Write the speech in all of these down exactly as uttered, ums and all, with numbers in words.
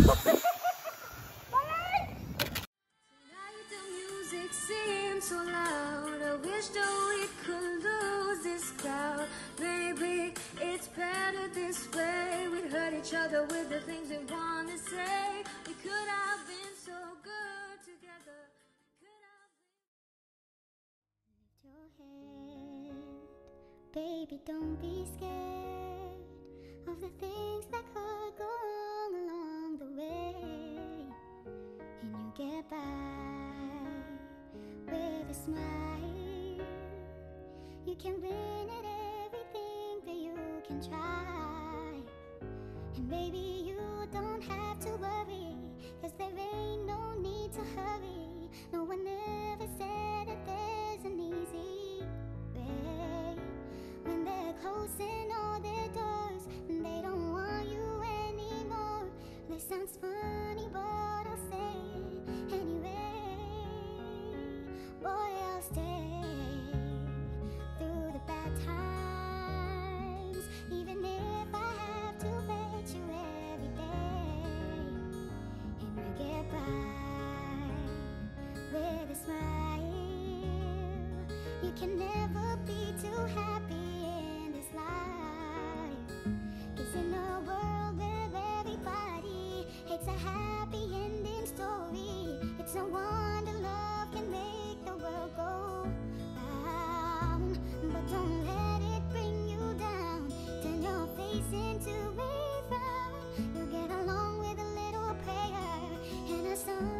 Tonight the music seems so loud. I wish that we could lose this crowd. Maybe it's better this way. We'd hurt each other with the things we want to say. We could have been so good together. Could have been. Lift your head, baby, don't be scared of the things that could go wrong along the way. And you get by with a smile. You can win at everything that you can try. And baby, you don't have to worry, 'cause there ain't no need to hurry. No one ever said that there's an easy way. When they're closing all their doors and they don't want you anymore. This sounds funny, but I'll say it anyway. Boy, I'll stay through the bad times, even if I have to wait you every day. And we get by with a smile. You can never be too happy in this life, 'cause in a world where everybody hates a happy ending story, it's no wonder love can make the world go round. But don't let it bring you down. Turn your face into a frown. You get along with a little prayer and a song.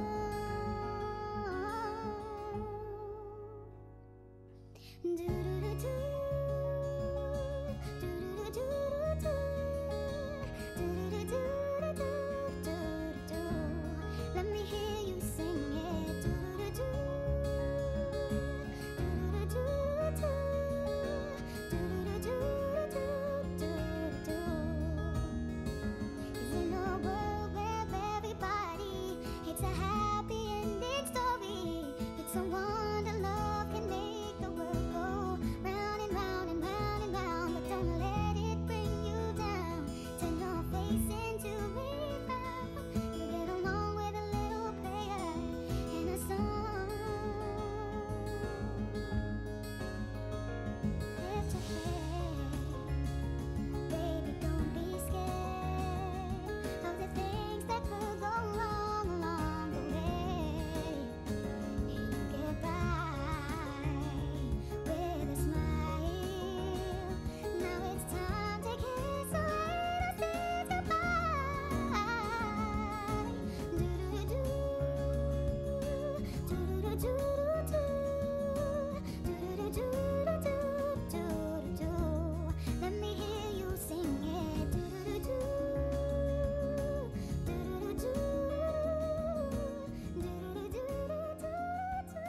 Do-do-do-do, do-do-do-do-do, do-do-do-do-do-do-do. Let me hear you sing it. Do-do-do, do-do-do-do-do, do-do-do-do-do-do-do. 'Cause in a world where everybody hates a happy ending story, it's a wonder love can make the world go round and round and round and round. But don't let it bring you down. Turn your face into a frown. You get along with a little prayer and a song. Lift your head, baby, don't be scared of the things that could go wrong along the way. And you get by with a smile. Now it's time to kiss away the seas goodbye. Do-do-do-do, do-do-do-do-do, do-do-do-do-do-do-do. Let me hear you sing it. Do-do-do-do, do-do-do-do, do-do-do-do-do-do.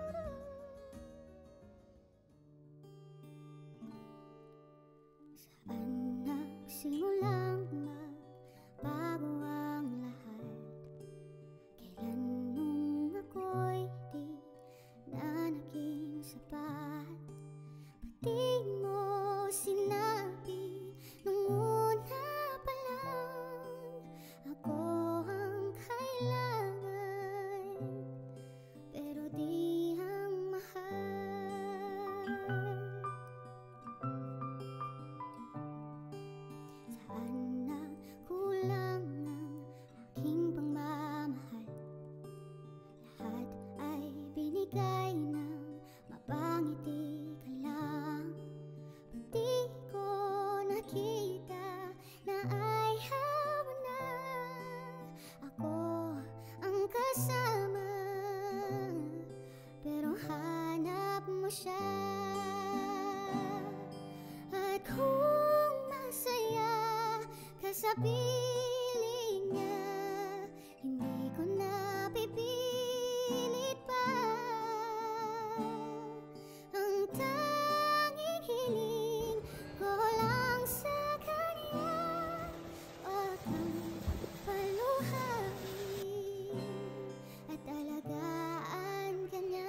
Saan nagsimulang magbago ang lahat? Kailan nung ako'y di na naging sapat? Pati mo sinabi nung una pa lang, ako ang kailangan, pero di ang mahal. Saan na kulang ang aking pagmamahal? Lahat ay binigay ng mapangiti ka lang. Pati ko nakita na ayaw mo na. Ako ang kasama, pero hanap mo siya. At kung masaya ka sa piling niya, hindi ko na pipilit pa. Ang tanging hiling ko lang sa kanya, wag kang paluhain at alagaan ka niya.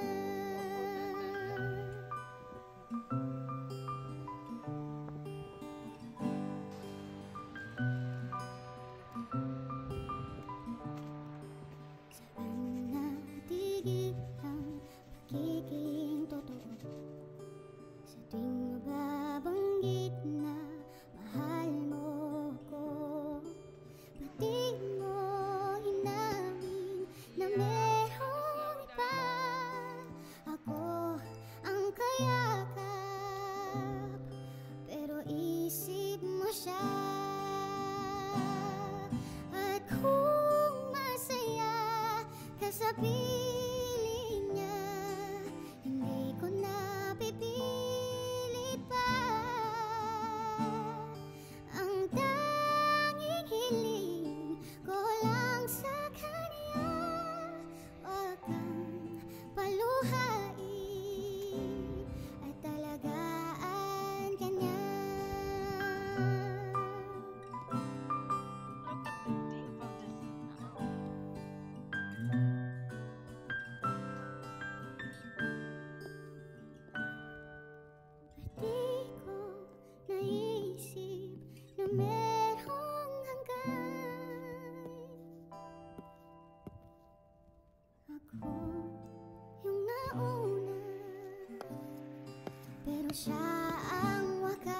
siya ang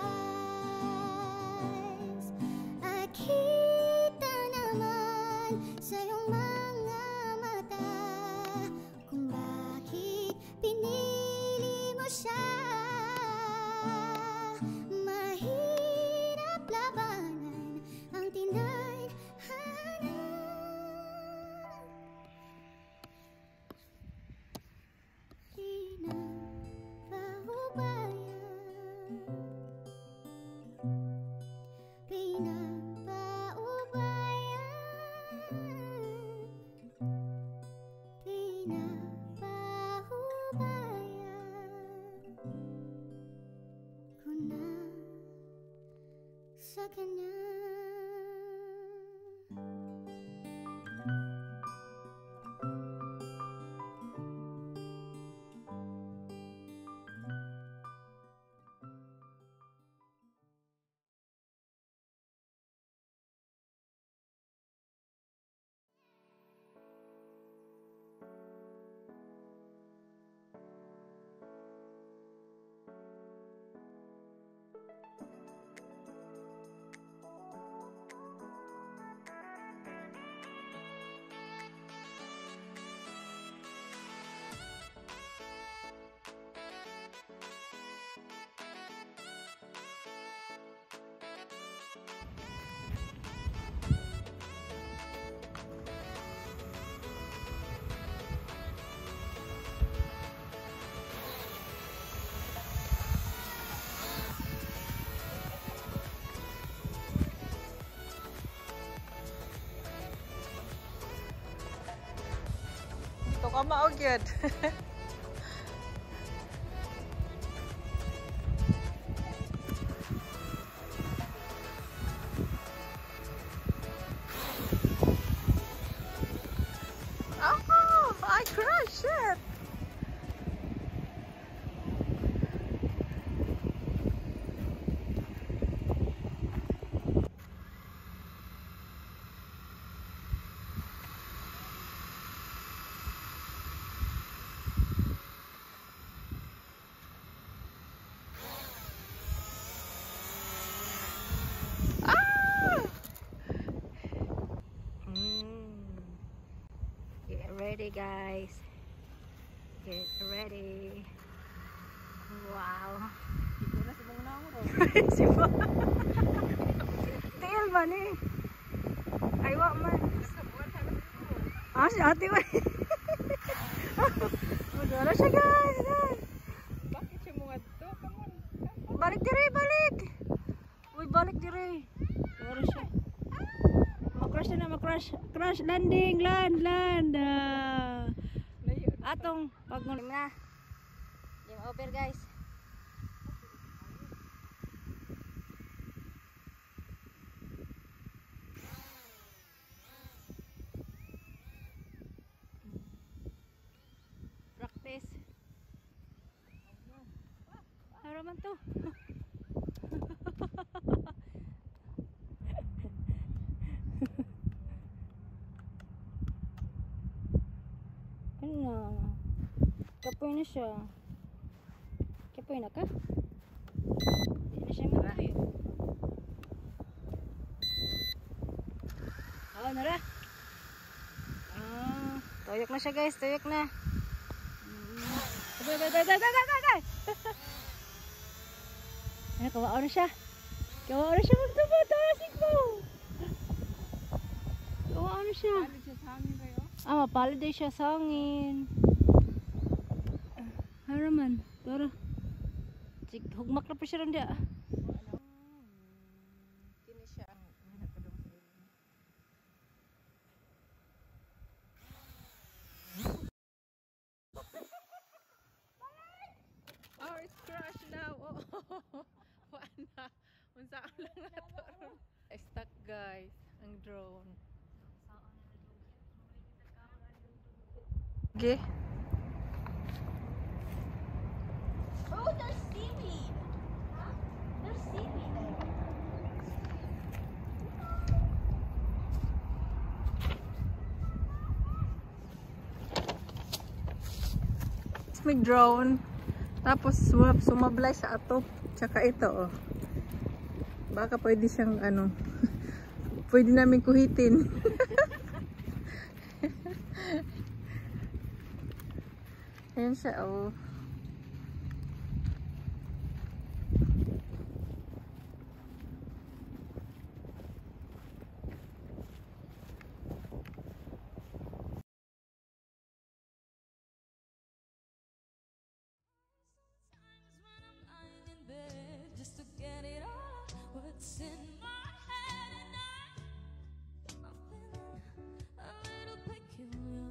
wakas. Akita naman sa iyong mga mata kung bakit pinili mo siya. Mahirap labanan ang tinadhana. Sa kanya. Ito ka maogyad. Oh, I crashed it. Ready guys, get ready. Wow. Tiil man eh. Aywa man. Ah, si ate man. Magdala siya guys. Bakit siya mga to? Balik dire, balik. Uy, balik dire. Wala siya. Crash na, ma-crash. Crash landing, land, land. Uh, atong pag-game na. Game over, guys. Practice. Haraman to. Ano? Kapoy na siya. Kapoy na ka? Hindi na siya matuyo. Oh, nara. Ah, tuyok na siya guys, tuyok na. Dai, dai, dai, dai, dai, dai. Ay, kawao na siya. Kawao na siya magtubo, tasik mo. Kawao na siya. Palit siya sa hangin kayo? Ah, mapalit din siya sa hangin. Haraman, tara. Hugmak na pa siya rin dia. Kini siya ang hinapalong sa inyo. Oh, it's crashed now. Oh, wala. Unsa lang nga to. Stuck guys, ang drone. Okay. Oh, there's seaweed. Huh? There's seaweed there. May drone. Tapos sumab sumablay sa ato. Tsaka ito oh. Baka pwede siyang ano. Pwede namin kuhitin. Ayan siya oh. What's in my head and I, I'm feeling a little peculiar.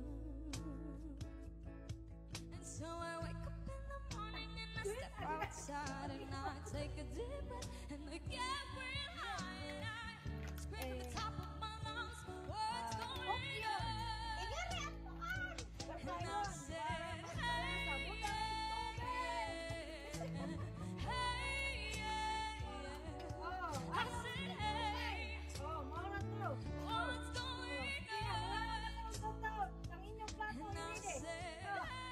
And so I wake up in the morning and I step outside and I take a deep breath and I get real high and I scream at the top of my lungs, what's going on? And I said, hey, yeah, hey, yeah, yeah. I said, hey, what's going on? And I said,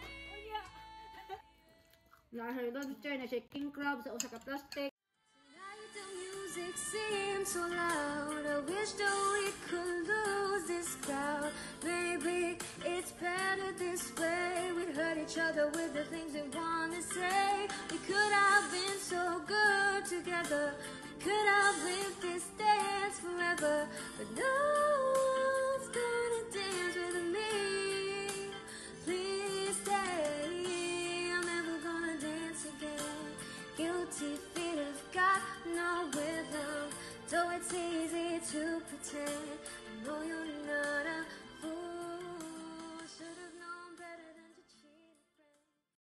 Nasa doon siya na siya king crab sa usa ka plastic. tonight the music seems so loud. I wish that we could lose this crowd. Maybe it's better this way. We'd hurt each other with the things we want to say. We could have been so good together. We could have lived this dance forever. But no one's gonna dance with me. Please stay. I'm never gonna dance again. Guilty feet have got no rhythm. Though it's easy to pretend. I know you